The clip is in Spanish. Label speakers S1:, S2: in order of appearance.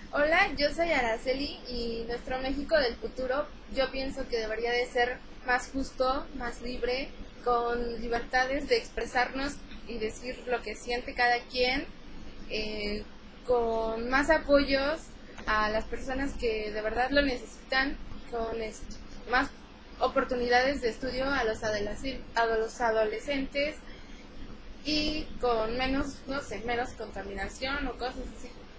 S1: Hola, yo soy Araceli y nuestro México del futuro yo pienso que debería de ser más justo, más libre, con libertades de expresarnos y decir lo que siente cada quien, eh, con más apoyos a las personas que de verdad lo necesitan, con más oportunidades de estudio a los adolescentes y con menos, no sé, menos contaminación o cosas así.